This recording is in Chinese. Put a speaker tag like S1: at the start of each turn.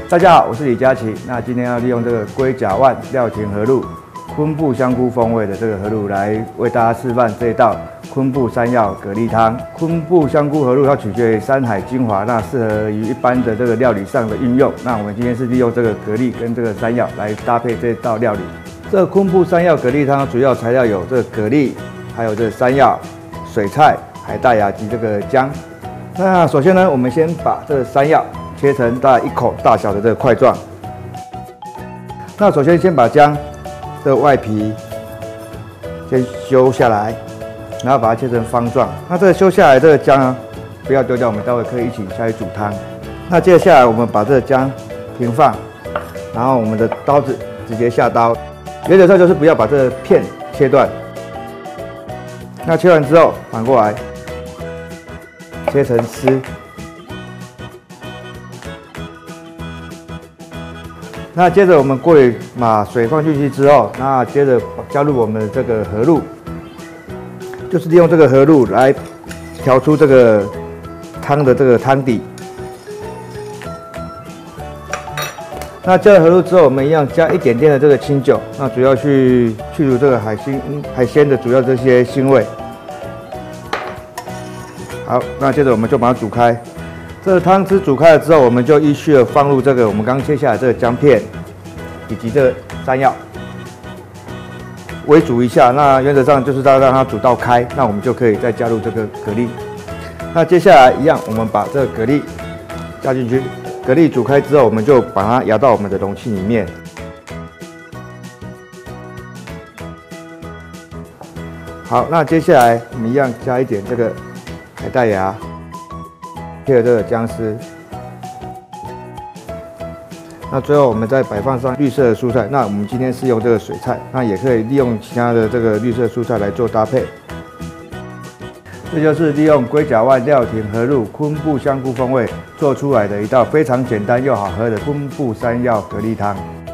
S1: 大家好，我是李佳琦。那今天要利用这个龟甲万料亭河路昆布香菇风味的这个河路来为大家示范这一道昆布山药蛤蜊汤。昆布香菇河路它取决于山海精华，那适合于一般的这个料理上的运用。那我们今天是利用这个蛤蜊跟这个山药来搭配这道料理。这个昆布山药蛤蜊汤主要材料有这个蛤蜊，还有这个山药、水菜、海带芽及这个姜。那首先呢，我们先把这个山药切成大概1口大小的这个块状。那首先把姜的外皮先修下来，然后把它切成方状。那这个修下来这个姜呢，不要丢掉，我们待会可以一起下去煮汤。那接下来我们把这个姜平放，然后我们的刀子直接下刀，原则上就是不要把这个片切断。那切完之后反过来切成丝。那接着我们锅里把水放进去之后，那接着加入我们的这个河路，就是利用这个河路来调出这个汤的这个汤底。那加了河路之后，我们一样加一点点的这个清酒，那主要去除这个海鲜的主要这些腥味。好，那接着我们就把它煮开。这个汤汁煮开了之后，我们就依序的放入这个我们刚切下来这个姜片，以及这个山药，微煮一下。那原则上就是让它煮到开，那我们就可以再加入这个蛤蜊。那接下来一样，我们把这个蛤蜊加进去。蛤蜊煮开之后，我们就把它舀到我们的容器里面。好，那接下来我们一样加一点这个海带芽。配合这个姜丝，那最后我们再摆放上绿色的蔬菜。那我们今天是用这个水菜，那也可以利用其他的这个绿色蔬菜来做搭配。这就是利用龟甲万料亭河路昆布香菇风味做出来的一道非常简单又好喝的昆布山药蛤蜊汤。